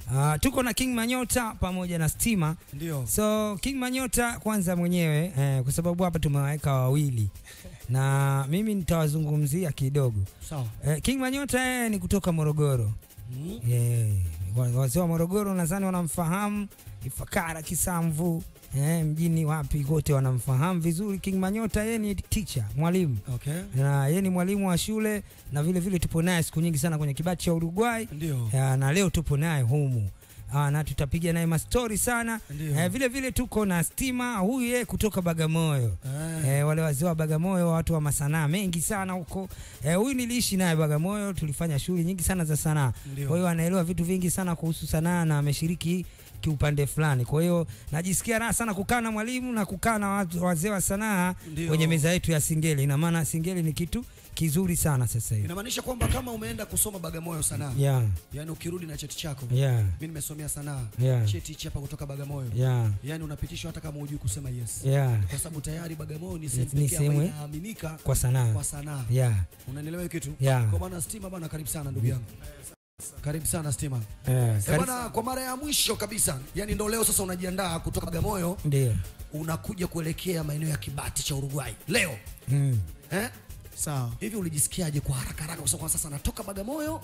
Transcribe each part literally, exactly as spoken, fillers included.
Uh, tuko na King Manyota pamoja na Syima. Ndio. So King Manyota kwanza mwenyewe eh, kwa sababu hapa tumewaweka wawili. Na mimi nitawazungumzia kidogo. Sawa. Eh, King Manyota eh, ni kutoka Morogoro. Mm. Eh, wazee wa Morogoro nadhani wanamfahamu, Ifakara, Kisamvu, eh, mjini wapi kote wanamfahamu vizuri. King Manyota yeye ni teacher, mwalimu. Okay. Na yeye ni mwalimu wa shule na vile vile tupo naye siku nyingi sana kwenye Kibati Chauruguai. Ndio. Na leo tupo naye humu. Ah, na tutapiga naye ma story sana. Eh, vile vile tuko na Syima, huyu yeye kutoka Bagamoyo. Ah. Eh, wale wazee wa Bagamoyo, watu wa masanaa mengi sana huko. Eh, huyu niliishi naye Bagamoyo, tulifanya shughuli nyingi sana za sanaa. Kwa hiyo anaelewa vitu vingi sana kuhusu sanaa na ameshiriki kiupande fulani. Kwa hiyo najisikia raha sana kukaa na mwalimu na kukaa na watu wazee wa sanaa kwenye meza yetu ya Singeli. Ina maana Singeli ni kitu kizuri sana sasa hivi. Inamaanisha kwamba kama umeenda kusoma Bagamoyo sanaa. Yeah. Yaani ukirudi na cheti chako. Yeah. Mimi nimesomea sanaa. Yeah. Cheti chapa kutoka Bagamoyo. Yeah. Yaani unapitishwa hata kama hujui kusema yes. Yeah. Kwa sababu tayari Bagamoyo ni sehemu pekee ambayo inaaminika kwa sanaa. Kwa sanaa. Yeah. Unanielewa hiyo kitu? Yeah. Kwa maana Syima bana, karibu sana ndugu yangu. Karibu sana Syima. Yeah. E bwana, kwa mara ya mwisho kabisa, yani ndio leo sasa unajiandaa kutoka Bagamoyo. Ndio. Unakuja kuelekea maeneo ya Kibati Chauruguai. Leo. Mm. Eh? Sawa. Hivi ulijisikiaje kwa haraka haraka kwa sababu sasa natoka Bagamoyo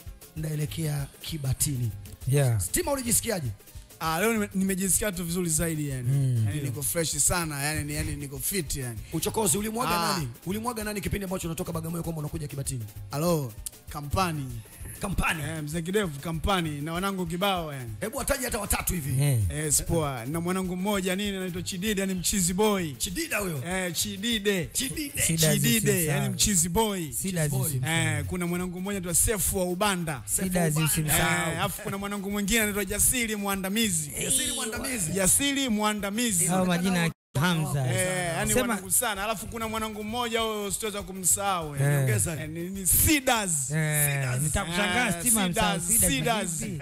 naelekea Kibatini? Yeah. Syima ulijisikiaje? Ah, leo nimejisikia tu vizuri zaidi yani. Mm. Yani niko fresh sana, yani yani niko fit yani. Uchokozi ulimwaga ah. nani? Ulimwaga nani kipindi ambacho unatoka Bagamoyo kwamba unakuja Kibatini? Halo, kampani. Kampani. Eh, mzee Kidevu kampani na wanangu kibao yani. Hebu wataje hata watatu hivi. Yeah. Eh, spoa. Na mwanangu mmoja nini anaitwa Chidide, yani mchizi boy. Chidida huyo. Eh, Chidide. Chidide. Chidide, yani mchizi boy. Eh, kuna mwanangu mmoja anaitwa Sefu wa Ubanda. Sidazi usimsahau. Eh, afu kuna mwanangu mwingine anaitwa Jasiri Mwandamizi. Jasiri Mwandamizi. Jasiri Mwandamizi. Hao majina Hamza. Eh, yani mwanangu sana. Alafu kuna mwanangu mmoja huyo sitaweza kumsahau. Ongeza. Eh, ni, ni Sidas. Eh, nitakushangaa Syima msahau Sidas. Eh.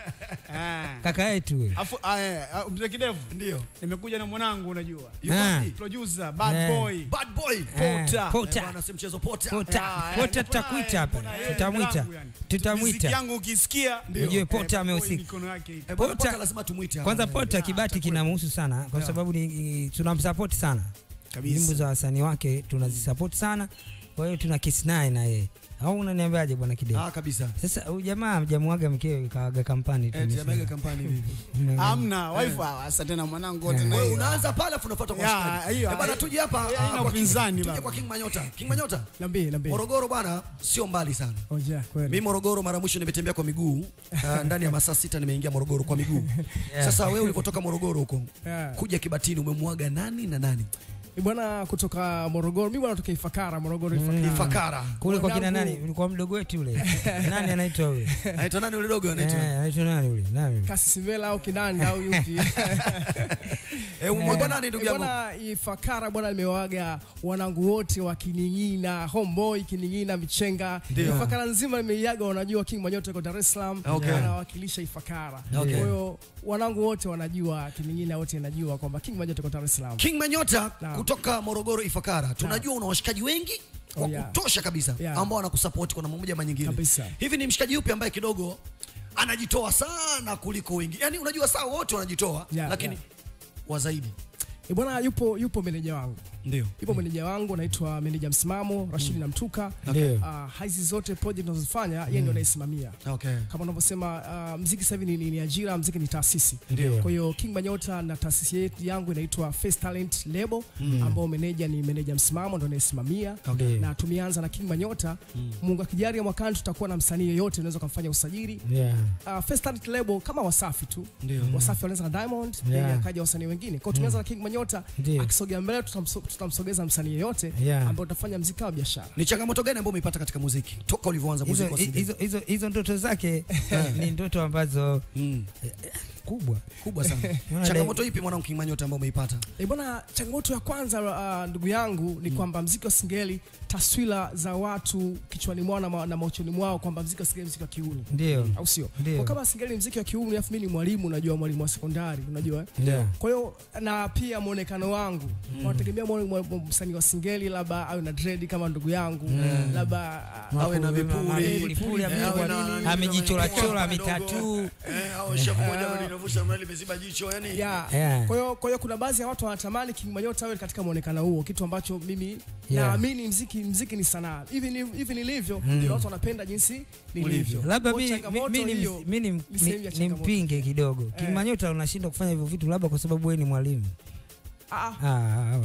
Kaka yetu wewe. Alafu eh mzee Kidevu ndio. Nimekuja na mwanangu unajua. Producer, bad boy. Bad boy. Pota. Pota. Bwana si mchezo Pota. Pota. Pota tutakuita hapa. Tutamwita. Tutamwita. Muziki yangu ukisikia ndio Pota amehusika. Pota lazima tumuite. Kwanza Pota Kibati kinamhusu sana kwa sababu ni tunamsupport sana. Nyimbo za wasanii wake tunazisupport sana. Kwa hiyo tuna kiss naye na yeye. Au unaniambiaje bwana Kidevu? Ah, kabisa. Sasa huyu jamaa mjamuaga mkewe kaaga kampani tu. Eh, mjamuaga kampani hivi. Hamna, wife asante na mwanangu wote na wewe unaanza pale afu unafuata kwa shikaji. Eh bwana, tuje hapa kwa upinzani bwana. Tuje kwa King Manyota. King Manyota. Niambie, niambie. Morogoro bwana sio mbali sana. Oja, kweli. Mimi Morogoro mara mwisho nimetembea kwa miguu. Ndani ya masaa sita nimeingia Morogoro kwa miguu. Sasa wewe ulipotoka Morogoro huko kuja Kibatini umemwaga nani na nani? Bwana kutoka Morogoro, mimi bwana kutoka Ifakara, Morogoro Ifakara. Ifakara. Kule kwa kina nani? Ulikuwa mdogo wetu yule. Nani anaitwa yule? Anaitwa nani yule dogo anaitwa? Eh, anaitwa nani yule? Nani? Kasivela au Kinanda au yupi? Eh, umemwaga nani ndugu yangu? Bwana Ifakara bwana nimewaga wanangu wote wa Kiningina, Homeboy, Kiningina, Michenga. Ifakara nzima nimeiaga, wanajua King Manyota yuko Dar es Salaam, anawakilisha Ifakara. Kwa hiyo wanangu wote wanajua, Kiningina wote wanajua kwamba King Manyota yuko Dar es Salaam. King Manyota kutoka Morogoro Ifakara. Tunajua una washikaji wengi kwa kutosha kabisa ambao wanakusupport kwa namna moja ama nyingine. Hivi ni mshikaji yupi ambaye kidogo anajitoa sana kuliko wengi? Yaani unajua saa wote wanajitoa lakini wa zaidi. E bwana yupo yupo meneja wangu. Ndio. Yupo meneja wangu anaitwa meneja msimamo Rashid na Mtuka. Ndio. Ah, hizi zote project tunazofanya yeye ndio anaisimamia. Okay. Kama unavyosema uh, muziki sasa hivi ni, ni, ni ajira, muziki ni taasisi. Ndio. Kwa hiyo King Manyota na taasisi yetu yangu inaitwa Face Talent Label mm. ambao meneja ni meneja msimamo ndio anaisimamia. Okay. Na tumeanza na King Manyota. Mm. Mungu akijalia mwakani tutakuwa na msanii yeyote unaweza kumfanya usajili. Yeah. Uh, Face Talent Label kama Wasafi tu. Ndio. Wasafi wanaanza na Diamond, yeah. Yeye akaja wasanii wengine. Kwa hiyo tumeanza na King Manyota. Akisogea mbele tutamsogeza msanii yeyote yeah. ambao utafanya muziki wa biashara. Ni changamoto gani ambayo umeipata katika muziki toka ulivyoanza muziki? Hizo hizo hizo ndoto zake ni ndoto ambazo mm. kubwa. Kubwa sana. Changamoto ipi mwanangu King Manyota ambayo umeipata? Eh bwana, changamoto ya kwanza uh, ndugu yangu ni mm. kwamba muziki wa Singeli, taswira za watu kichwani mwao na, na machoni mwao kwamba muziki wa Singeli muziki wa kiuni. Ndio. Au sio? Kwa kama Singeli ni muziki wa kiuni, afu mimi ni mwalimu, unajua mwalimu wa sekondari, unajua? Ndio. Kwa hiyo na pia muonekano wangu, mm. wanategemea msanii wa Singeli labda awe na dread kama ndugu yangu, mm. labda awe na vipuli, vipuli amejichora chora mitatu. Eh, au shafu moja mlinavusha mali meziba jicho yani. Yeah. Kwa hiyo kwa hiyo kuna baadhi ya watu wanatamani King Manyota awe katika muonekano huo, kitu ambacho mimi yeah. naamini muziki muziki ni sanaa. Hivi ni hivi nilivyo, mm. watu wanapenda jinsi nilivyo. Labda mimi mimi mimi nimpinge kidogo. King Manyota unashindwa kufanya hivyo vitu labda kwa sababu wewe ni mwalimu. Ah ah.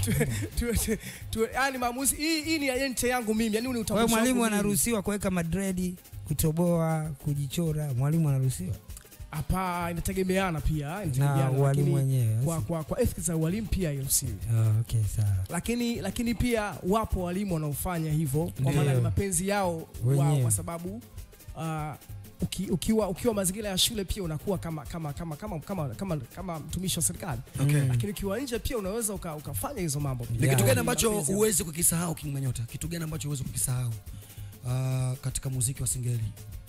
Yaani maamuzi hii hii ni agent yangu mimi. Yaani ni utambulisho. Wewe mwalimu anaruhusiwa kuweka madredi, kutoboa, kujichora. Mwalimu anaruhusiwa? Hapa inategemeana pia, inategemeana walimu mwenyewe. Kwa kwa kwa ethics za walimu pia hairuhusiwi. Oh, okay, sawa. Lakini lakini pia wapo walimu wanaofanya hivyo kwa maana ni mapenzi yao wao, kwa sababu uh, Uki, ukiwa ukiwa mazingira ya shule pia unakuwa kama kama kama kama kama kama, kama mtumishi wa serikali. Okay. Lakini ukiwa nje pia unaweza uka, ukafanya hizo mambo pia. Ni kitu gani ambacho uweze kukisahau King Manyota? Kitu gani ambacho uweze kukisahau uh, katika muziki wa Singeli?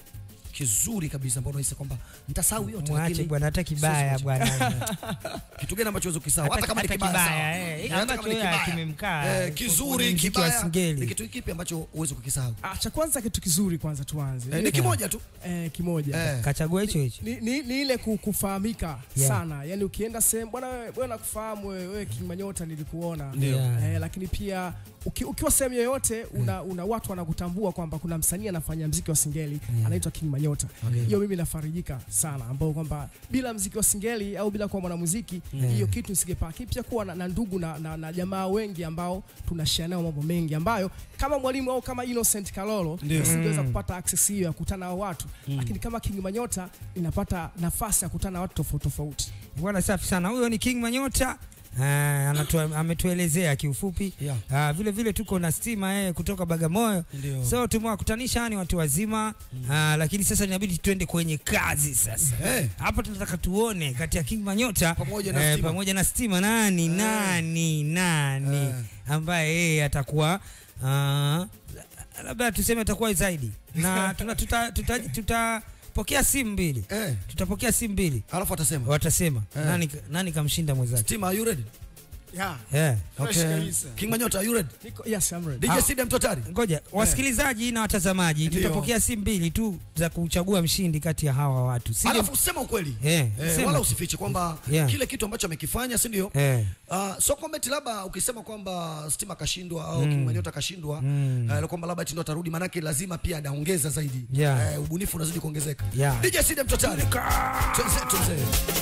Kizuri kabisa ambao unahisi kwamba nitasahau yote, lakini bwana hata kibaya bwana. Kitu gani ambacho uweze kukisahau hata kama ni kibaya? Eh, ambacho yeye kimemkaa. Eh, kizuri kibaya. Ni kitu kipi ambacho uweze kukisahau? Ah, cha kwanza kitu kizuri kwanza tuanze. Eh, ni kimoja tu. Eh, kimoja. Kachagua hicho hicho. Ni, ni, ni ile kufahamika sana. Yaani ukienda sehemu bwana wewe wewe nakufahamu wewe King Manyota nilikuona. Eh, lakini pia uki, ukiwa sehemu yoyote una, una watu wanakutambua kwamba kuna msanii anafanya muziki wa Singeli anaitwa King Manyota. Hiyo okay. mimi nafarijika sana ambao kwamba bila muziki wa Singeli au bila kuwa mwanamuziki hiyo yeah. kitu nisingepata. Pia kuwa na, na ndugu na, na, na jamaa wengi ambao tunashare nao mambo mengi ambayo kama mwalimu au kama Innocent Kalolo nisingeweza mm. kupata access hiyo ya kukutana na watu mm. lakini kama King Manyota ninapata nafasi ya kukutana na watu tofauti tofauti. Bwana safi sana. Huyo ni King Manyota. Ah, anatoa ametuelezea kiufupi. Yeah. Ah, vile vile tuko na Syima yeye kutoka Bagamoyo. Ndiyo. So tumewakutanisha ni watu wazima. Mm. Ah, lakini sasa inabidi tuende kwenye kazi sasa. Hey. Hapa tunataka tuone kati ya King Manyota pamoja na eh, Syima pamoja na Syima nani hey. nani nani hey. ambaye yeye atakuwa ah, labda tuseme atakuwa zaidi. Na tuna tuta tuta, tuta, tuta pokea simu mbili. Eh. Tutapokea simu mbili. Alafu atasema. Watasema. Eh. Nani nani kamshinda mwenzake? Syima, are you ready? Yeah. Yeah. Okay. King Manyota, are you ready? Yes, I'm ready. D J Sidem Totari. Ngoja, wasikilizaji na watazamaji tutapokea simu mbili tu za kuchagua mshindi kati ya hawa watu. Sidem, alafu sema ukweli. Yeah. Eh, wala usifiche kwamba yeah. kile kitu ambacho amekifanya, si ndio? Yeah. Uh, so comment labda ukisema kwamba Syima kashindwa au mm. King Manyota kashindwa, mm. uh, kwamba labda ndo atarudi, manake lazima pia anaongeza zaidi. Yeah. Uh, ubunifu unazidi kuongezeka. Yeah. D J Sidem Totari. Tuanze tuanze.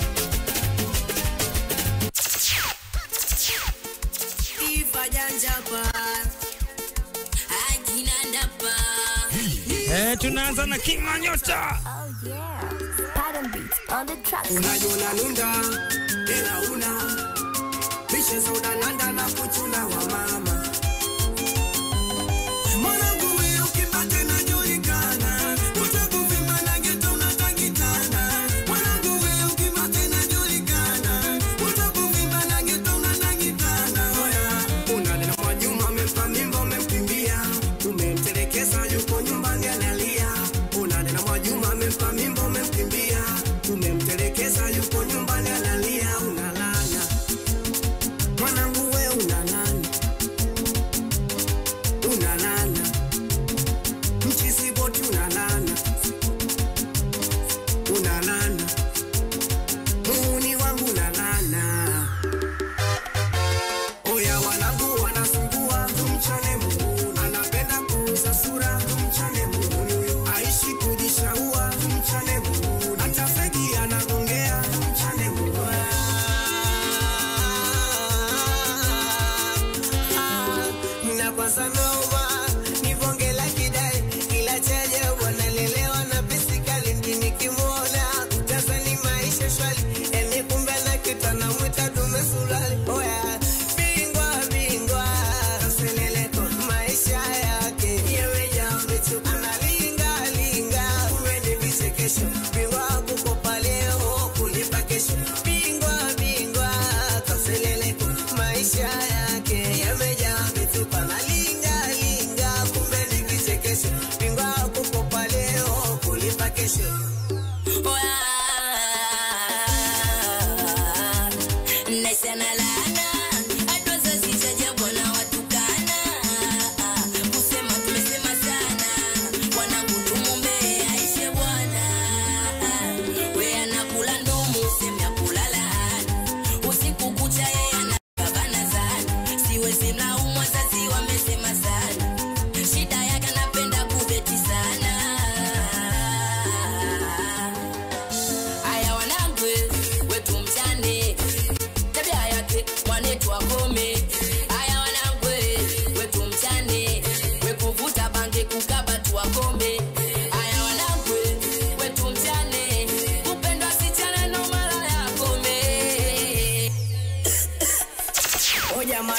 Eh, tunaanza na King Manyota. Oh yeah. Pattern beats on the track. Unajona nunda ila una mishezo unananda na kuchuna wa mama. Mwanangu wewe ukipata na julikana, utakuvimba na geto unatakitana. Mwanangu wewe ukipata na julikana, utakuvimba na geto unatakitana. Oya, unanena Mwajuma amempa mimba umemkimbia, umemtelekeza yuko nyumbani analia. Unanena Mwajuma amempa mimba umemkimbia, umemtelekeza yuko nyumbani analia. Unalala mwanangu wewe unalala, unalala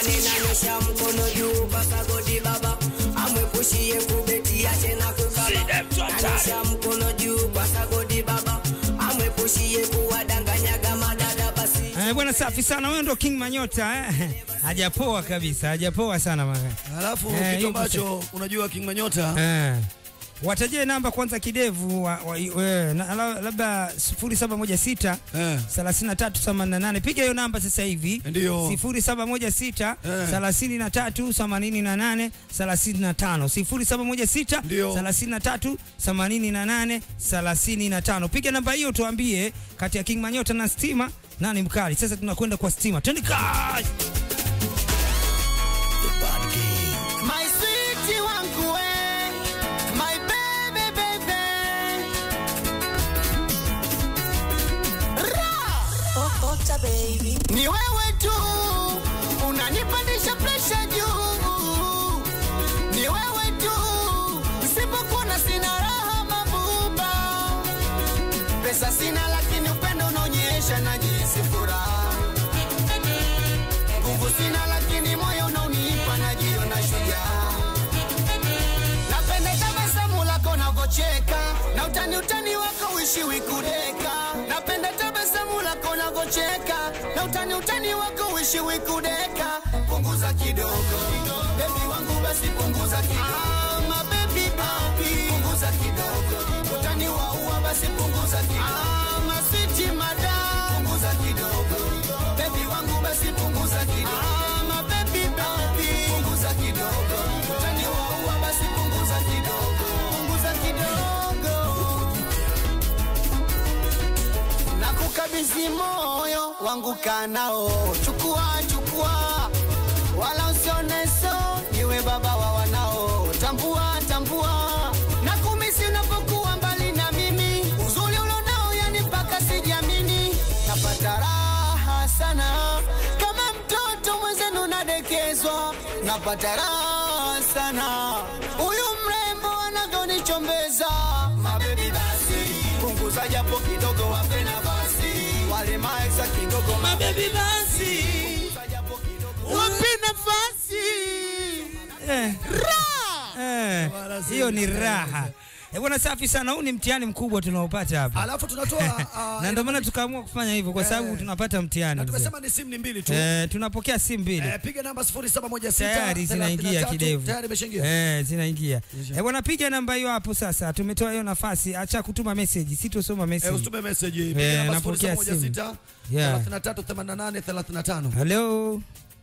Jamani nanyosha mkono juu kwa sagodi baba. Amwepushie kubeti ache na kukaba. Nanyosha mkono juu kwa sagodi baba. Amwepushie kuwadanganyaga madada basi. Eh, bwana safi sana. Wewe ndo King Manyota eh. Hajapoa kabisa, hajapoa sana mama. Alafu eh, kitu ambacho unajua King Manyota eh. Watajie namba kwanza kidevu wa, wa, we, na, labda sifuri saba moja sita eh. thelathini na tatu themanini na nane. Piga hiyo namba sasa hivi. Ndio. sifuri saba moja sita thelathini na tatu themanini na nane thelathini na tano. sifuri saba moja sita thelathini na tatu themanini na nane thelathini na tano. Piga namba hiyo tuambie kati ya King Manyota na Syima nani mkali. Sasa tunakwenda kwa Syima. Twende kazi. My sweetie wangu we. Baby. Ni wewe tu unanipandisha pressure juu. Ni wewe tu usipokuona sina raha mabuba. Pesa sina lakini upendo unaonyesha najisi furaha. Nguvu sina lakini moyo unaonipa najiona shujaa. Napenda tabasamu lako unavyocheka na utani utani wako uishiwi kudeka. Napenda tabasamu lako unavyocheka na utani utani wako uishiwi kudeka. Punguza kidogo baby wangu basi punguza kidogo. Ah, my baby baby punguza kidogo. Utani waua basi punguza kidogo. Ah, my sweet madam punguza kidogo. Baby wangu basi punguza kidogo. Ah, my baby baby punguza kidogo. Utani waua basi punguza kidogo. Punguza kidogo. Nakukabidhi moyo wangu kanao. Chukua chukua wala usione so. Niwe baba wa wanao. Tambua tambua nakumisi unapokuwa mbali na mimi. Uzuri ulionao yani mpaka sijiamini. Napata raha sana kama mtoto mwenzenu nadekezwa. Napata raha sana huyu mrembo anavyonichombeza. Mabebi basi punguza japo kidogo wape nafasi. Wale maesa kidogo mabebi basi wape nafasi. Eh. Eh. Hiyo ni raha. Eh, bwana safi sana. Huu ni mtihani mkubwa tunaopata hapa. Alafu tunatoa uh, na ndio maana tukaamua kufanya hivyo kwa sababu eh, tunapata mtihani. Na tumesema ni simu ni mbili tu. Eh, tunapokea simu mbili. Eh, piga namba sifuri saba moja sita tayari zinaingia kidevu. Tayari imeshaingia. Eh, zinaingia. Eh, bwana piga namba hiyo hapo sasa. Tumetoa hiyo nafasi. Acha kutuma message. Sitosoma message. Eh, usitume message. Piga eh, namba sifuri saba moja sita thelathini na tatu themanini na nane thelathini na tano. Hello.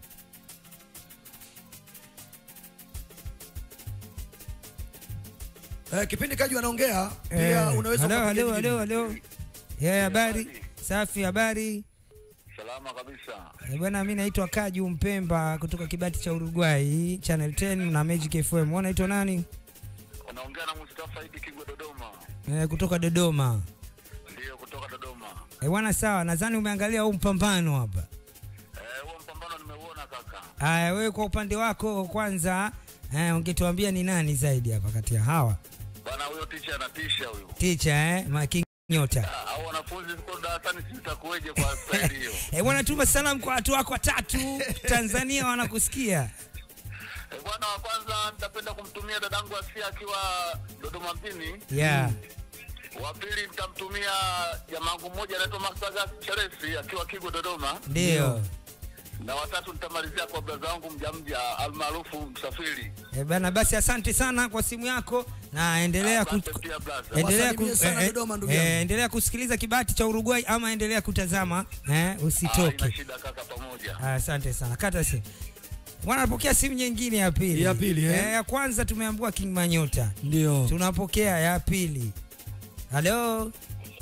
Eh, kipindi Kaju anaongea pia eh, unaweza hello, hello, hello, hello. Yeah, habari. Safi, habari. Salama kabisa. Eh, bwana mimi naitwa Kaju Mpemba kutoka Kibati Chauruguai, Channel ten na Magic F M. Wewe unaitwa nani? Unaongea na Mustafa Idi Kigo Dodoma. Eh, kutoka Dodoma. Ndio, kutoka Dodoma. Eh, bwana sawa, nadhani umeangalia huu mpambano hapa. Eh, huo mpambano nimeuona kaka. Haya, wewe kwa upande wako kwanza eh, ungetuambia ni nani zaidi hapa kati ya hawa? Bwana huyo teacher anatisha huyo. Teacher eh, King Manyota. Au wanafunzi kwa darasani sitakueje kwa staili hiyo. Eh, bwana tuma salamu kwa watu wako watatu Tanzania wanakusikia. Eh, bwana wa kwanza nitapenda kumtumia dadangu Asia akiwa Dodoma mjini. Yeah. Wa pili nitamtumia jamangu mmoja anaitwa Masaga Cheresi akiwa Kigo Dodoma. Ndio. Na watatu nitamalizia kwa brother wangu mjamja almaarufu Msafiri. Eh, bana basi asante sana kwa simu yako na endelea ku, endelea ku, eh, eh, endelea kusikiliza Kibati Chauruguai ama endelea kutazama eh, usitoke. Ah, shida kaka pamoja. Ah, asante sana. Kata simu. Bwana napokea simu nyingine ya pili. Ya pili eh. Eh, ya kwanza tumeambiwa King Manyota. Ndio. Tunapokea ya pili. Hello.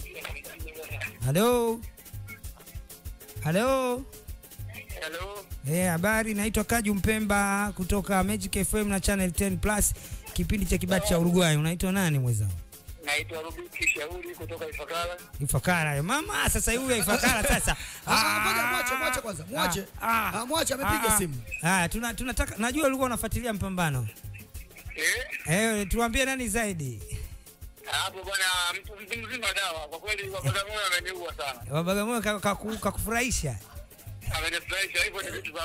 Hello. Hello. Hello. Eh, habari, naitwa Kaju Mpemba kutoka Magic F M na Channel ten plus, kipindi cha Kibati cha Uruguay. Unaitwa nani mwenzangu? Naitwa Rubiki Shauri kutoka Ifakara. Ifakara. Mama sasa huyu Ifakara sasa. Ah, ngoja mwache mwache kwanza. Mwache. Ah, mwache amepiga simu. Ah, tuna tunataka najua ulikuwa unafuatilia mpambano. Eh? Eh, tuambie nani zaidi? Hapo bwana mtu mzima dawa. Kwa kweli wa Bagamoyo ameniua sana. Wa Bagamoyo kakufurahisha. Amenifurahisha hivyo ni vitu vya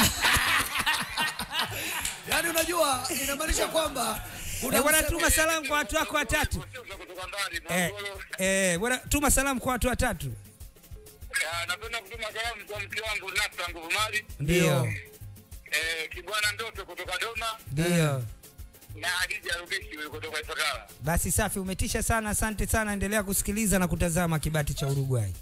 Yaani unajua inamaanisha kwamba Eh, bwana tuma salamu kwa watu wako watatu. Eh, eh, bwana tuma salamu kwa watu watatu. Ya, napenda kutuma salamu kwa mke wangu Nasta Nguvu Mali. Ndio. Eh, Kibwana Ndoto kutoka Doma. Ndio. Na Hadija Rubishi kutoka Ifakara. Basi safi, umetisha sana, asante sana, endelea kusikiliza na kutazama Kibati cha Uruguay.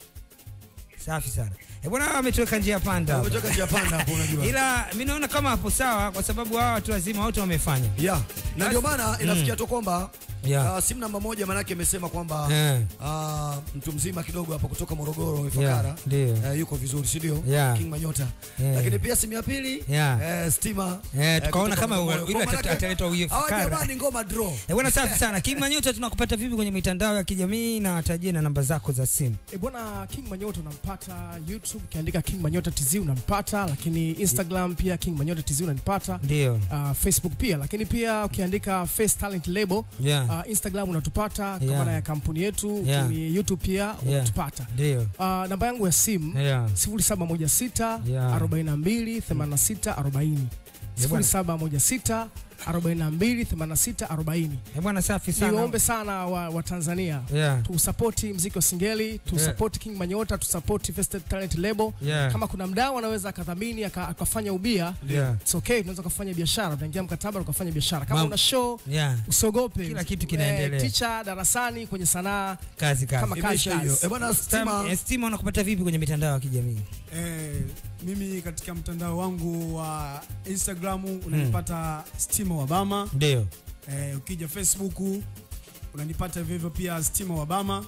Safi sana. Eh, bwana ametoweka njia panda. Ametoweka njia panda hapo unajua. Ila mimi naona kama hapo sawa kwa sababu hawa watu wazima wote wamefanya. Yeah. Na ndio maana inafikia tu kwamba Yeah. Uh, simu namba moja manake amesema kwamba Yeah. uh, mtu mzima kidogo hapa kutoka Morogoro Ifakara Yeah. uh, yuko vizuri si ndio? Yeah. King Manyota. Yeah. Lakini pia simu ya pili Yeah. uh, Stima. Eh, uh, tukaona kutoka kama Morogoro. yule Kwa maanake, ataletwa huyo hawa Ifakara. jamani ngoma draw. Eh, bwana safi sana. King Manyota tunakupata vipi kwenye mitandao ya kijamii na watajie na namba zako za simu? E bwana, King Manyota unampata YouTube, ukiandika King Manyota T Z unampata, lakini Instagram pia King Manyota T Z unanipata. Ndio. Uh, Facebook pia, lakini pia ukiandika Face Talent Label, Yeah. uh, Instagram unatupata kwa Yeah. maana ya kampuni yetu, Yeah. kwenye YouTube pia unatupata. Ndio. Uh, namba yangu ya simu Yeah. sifuri saba moja sita Yeah. arobaini na mbili themanini na sita arobaini. sifuri saba moja sita arobaini na mbili themanini na sita arobaini. Eh, bwana safi sana. Niombe sana wa, wa Tanzania Yeah. tu support muziki wa singeli, tu Yeah. support King Manyota, tu support Face Talent Label. Yeah. Kama kuna mdau anaweza akadhamini akafanya ubia, Yeah. it's okay, tunaweza kufanya biashara, tunaingia mkataba na kufanya biashara. Kama Mam una show, yeah. usiogope. Kila kitu kinaendelea. Eh, teacher darasani kwenye sanaa, kazi kazi. kama kazi hiyo. Eh, bwana Stima, eh, Stima unakupata vipi kwenye mitandao ya kijamii? Eh, mimi katika mtandao wangu wa Instagram unanipata Stima Wabama. Ndio. Eh, ukija Facebook unanipata vivyo pia Stima Wabama.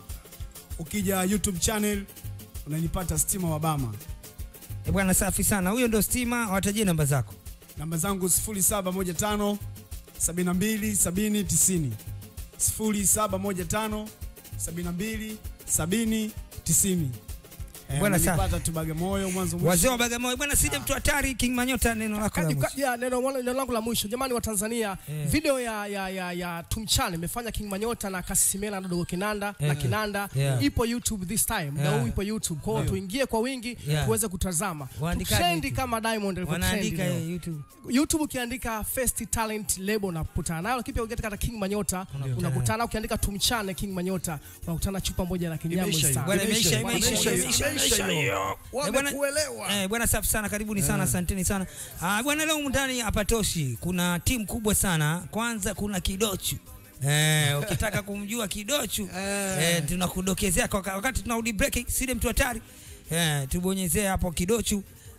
Ukija YouTube channel unanipata Stima Wabama. Eh, bwana safi sana. Huyo ndio Stima, watajie namba zako. Namba zangu sifuri saba moja tano sabini na mbili sabini tisini. sifuri saba moja tano sabini na mbili sabini tisini. Eh, bwana safi. Nilipata tu Bagamoyo mwanzo mwisho. Wazee wa Bagamoyo bwana, sije mtu hatari. King Manyota, neno lako la mwisho. Ya, neno neno langu la mwisho jamani wa Tanzania, yeah. video ya ya ya, ya Tumchane imefanya King Manyota na Kasimela na Dogo Kinanda, yeah. na Kinanda, yeah. ipo YouTube this time, yeah. na huu ipo YouTube. Kwa hiyo yeah. tuingie kwa wingi, yeah. tuweze kutazama. Trendi kama Diamond alivyo wanaandika YouTube. YouTube ukiandika Face Talent Label unakutana nayo, lakini pia ukiandika King Manyota unakutana, ukiandika Tumchane King Manyota unakutana chupa moja na kinyambo sana. Bwana imeisha imeisha hiyo. Wamekuelewa. Eh, bwana safi sana, karibuni sana, asanteni sana. Ah, bwana leo ndani hapatoshi. Kuna timu kubwa sana. Kwanza kuna Kidochu. Eh, ukitaka kumjua Kidochu, eh, tunakudokezea kwa wakati tunarudi break, sile mtu hatari. Eh, tubonyezee hapo Kidochu.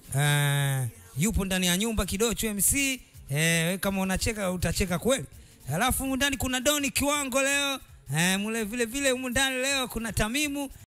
Eh, yupo ndani ya nyumba Kidochu M C. Eh, kama unacheka utacheka kweli. Alafu ndani kuna Doni Kiwango leo. Eh, mule vile vile ndani leo kuna Tamimu.